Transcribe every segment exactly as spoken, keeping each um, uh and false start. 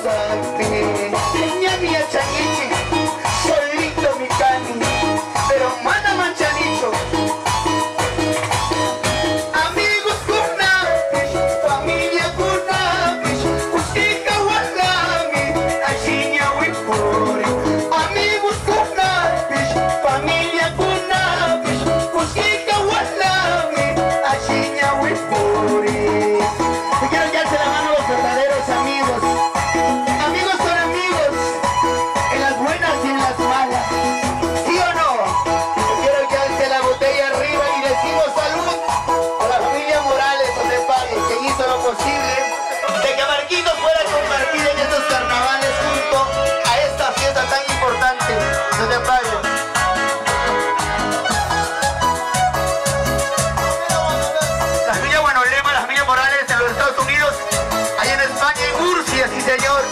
sabe. Ña mi achaniche, solito mi cani, pero mana manchanito. Amigos kunapish, familia kunapish, usika walami, ashinya wipuri. Amigos kunapish, familia kunapish, usika walami, ashinya wipuri. Te quiero echarse la mano a los verdaderos amigos. Amigos son amigos, en las buenas y en las malas. ¿Sí o no? Te quiero echarse la botella arriba y decimos salud a la familia Morales, donde pague, que hizo lo posible de que Marquitos pueda compartir en estos carnavales junto a esta fiesta tan importante, donde pague. La familia Guanolema, la familia Morales en los Estados Unidos, ahí en España, en Murcia, sí señor.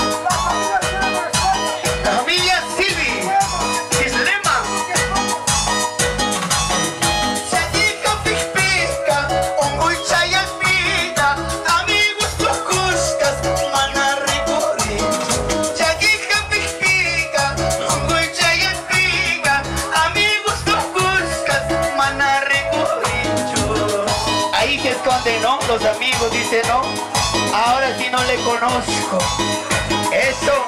La familia Silvi, Islema. Sadika Pixpica, Onguicha y Alpita, amigos tus cuscas, mana recurrir. Sadika Pixpica, Onguicha y Alpita, amigos tus cuscas, mana recurrir. Ahí se esconde, ¿no? Los amigos dicen, ¿no? Ahora sí no le conozco. Eso.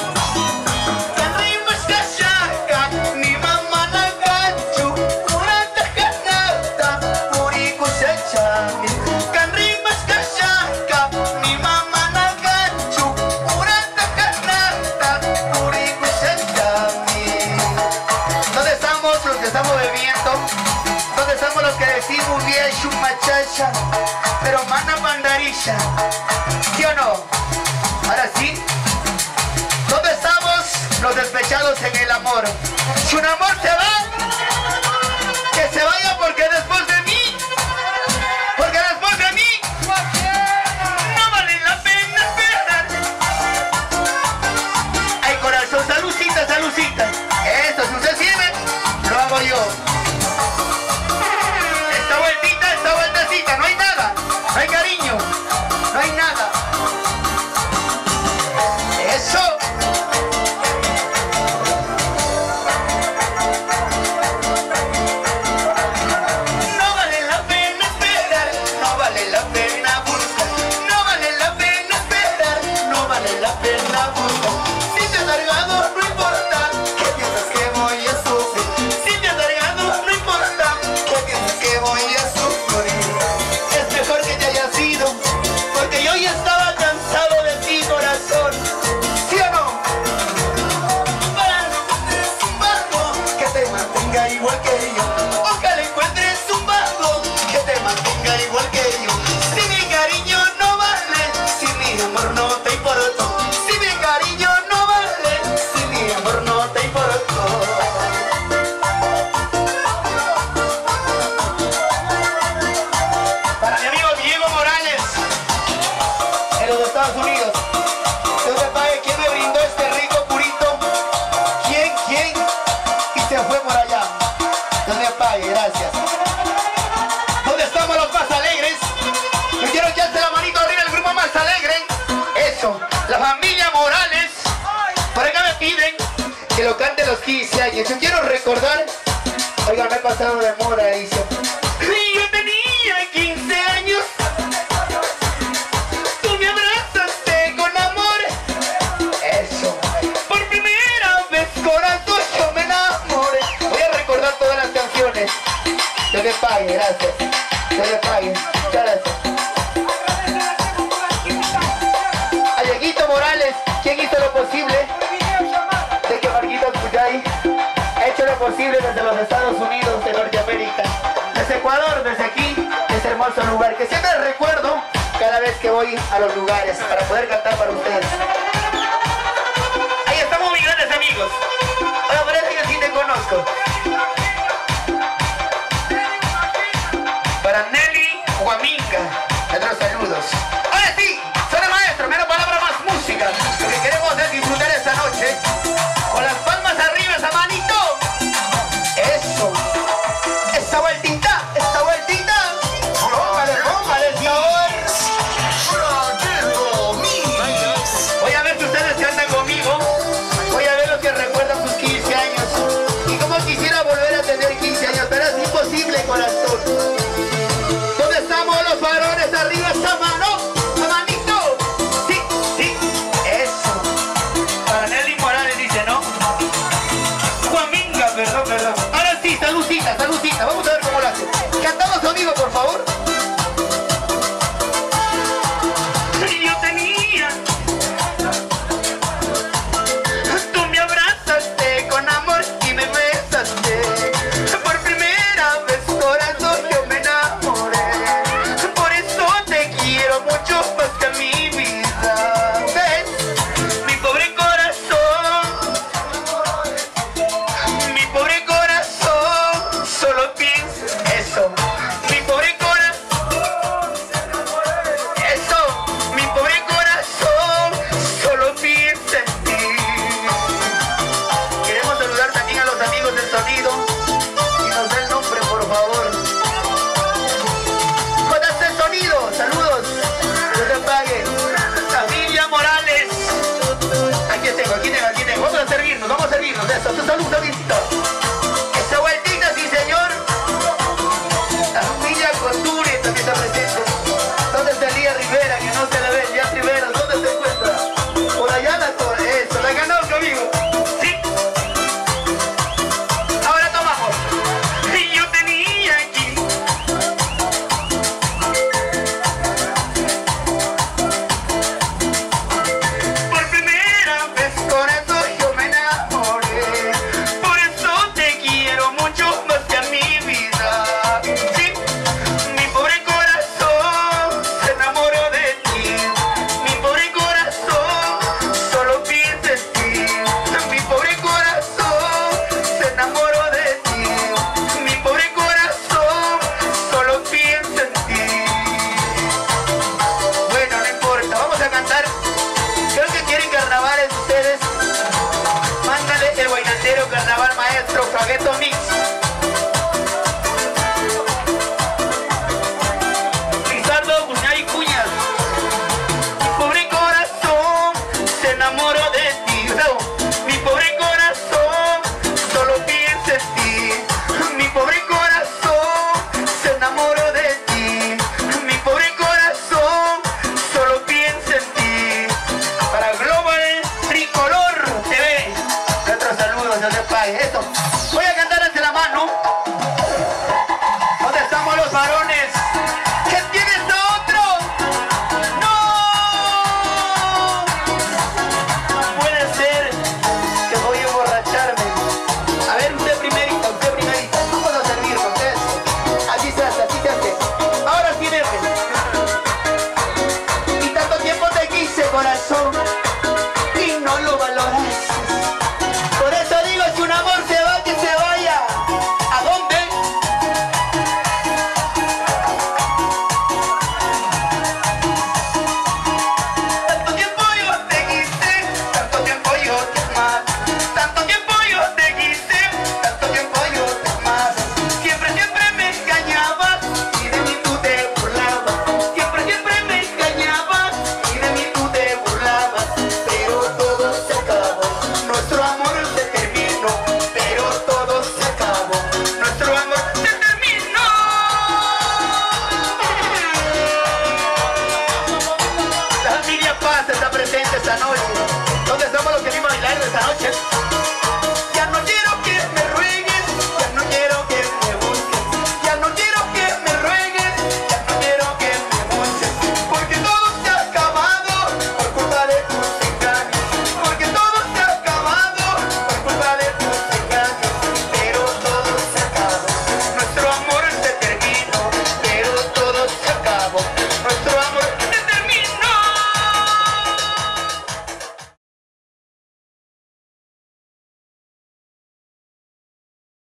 ¿Dónde estamos los que estamos bebiendo? ¿Dónde estamos los que decimos bien chumachacha? Pero mana bandarilla, ¿sí o no? Ahora sí. ¿Dónde estamos los despechados en el amor? Si un amor se va, que se vaya porque después de mí, porque después de mí, no vale la pena esperar. Ay corazón, salucita, salucita. Esto, si usted sirve, lo hago yo. Esta vueltita, esta vueltecita, no hay nada, no hay cariño, no hay nada. Eso. No vale la pena esperar, no vale la pena buscar, no vale la pena esperar, no vale la pena buscar. Si te has largado, no importa, ¿qué piensas que voy a sufrir? Si te has largado, no importa, ¿qué piensas que voy a sufrir? Es mejor que te hayas ido, porque yo ya estaba cansado de ti, corazón. ¿Sí o no? Para encontrar un vago que te mantenga igual que yo. Ojalá encuentres un vago que te mantenga igual que yo. Si mi cariño no vale, si mi amor no te importó. Si mi cariño no vale, si mi amor no te importó. Para mi amigo Diego Morales, en los Estados Unidos. Dios me pague, ¿quién me brindó este rico purito? ¿Quién? ¿Quién? Y se fue por allá. Dios me pague, gracias. ¿Dónde estamos los más alegres? Yo quiero echarse la manito arriba el grupo más alegre. Eso, la familia Morales. Por acá me piden que lo cante los quince años. Yo quiero recordar. Oigan, me he pasado de moda, dice. Y yo tenía quince años. Tú me abrazaste con amor. Eso. Por primera vez, corazón, yo me enamoré. Voy a recordar todas las canciones. Dios me pague, gracias. Dios me pague. Muchas gracias. A Dieguito Morales, ¿quién hizo lo posible? De que Marquitos Cuyay ha hecho lo posible desde los Estados Unidos de Norteamérica. Desde Ecuador, desde aquí, de ese hermoso lugar que siempre recuerdo cada vez que voy a los lugares para poder cantar para ustedes. Ahí estamos, mis grandes amigos. Ahora parece que sí te conozco. Para Nelly Huaminga, nuestros saludos. Ahora sí, soy el maestro, menos palabra, más música. Lo que queremos es disfrutar esta noche con las palmas arriba, esa manito. Eso. Esta vueltita, esta vueltita. Póngale, póngale el sabor. Voy a ver aplauso, amigo, por favor. Yo tenía, Tú me abrazaste con amor y me besaste. Por primera vez, corazón, yo me enamoré. Por eso te quiero mucho más que a mi vida. ¿Ves? Mi pobre corazón, mi pobre corazón, solo piensa eso. Mi pobre corazón, eso. Mi pobre corazón, solo piensa en ti. Queremos saludar también a los amigos del sonido. Y nos da el nombre, por favor. J C Sonido, saludos. No se pague. Familia Morales. Aquí tengo, aquí tengo, aquí tengo. Vamos a servirnos, vamos a servirnos. Eso, tu salud, Davidito. Esa vueltita, sí, señor. La familia Couture también está presente. ¿Dónde está Elías Rivera? Que no se le ve. Elías Rivera, ¿dónde se encuentra? Por allá la torre. Eso, la ganó conmigo. sí. Ahora tomamos. Yo tenía aquí por primera vez, Con eso yo me enamoré. por eso te quiero mucho más que a mi vida. Sí, mi pobre corazón se enamoró de ti. Mi pobre corazón solo piensa en ti. Mi pobre corazón se enamoró de ti. Mi pobre corazón solo piensa en ti. Bueno, no importa, vamos a cantar. Creo que quieren carnavales ustedes. Mándale el guaynandero carnaval maestro Fragueto Mix. Lizardo Cuñay Cuñas. Mi pobre corazón se enamoró de ti. Bravo. Mi pobre corazón solo piensa en ti. Mi pobre corazón se enamoró de ti. Mi pobre corazón solo piensa en ti. Para Global Tricolor T V. Nuestros saludos, no se pague. Eso. Voy a cantar ante la mano. ¿Dónde estamos los varones? ¿Qué tienes a otro? ¡No! No puede ser que voy a emborracharme. A ver, usted primerita, usted primerita. Vamos a servir con esto. Así se hace, así se hace. Ahora sí, déjeme. Y tanto tiempo te quise, corazón, y no lo valoras. Por eso digo, si un amor se va, que se vaya. ¿A dónde? Tanto tiempo yo te quise, tanto tiempo yo te amaba. Tanto tiempo yo te quise, tanto tiempo yo te amaba. Siempre, siempre me engañabas y de mí tú te burlabas. Siempre, siempre me engañabas y de mí tú te burlabas. Pero todo se acabó, nuestro amor se terminó. Pero todo se acabó, nuestro amor se terminó. La familia Paz está presente esta noche.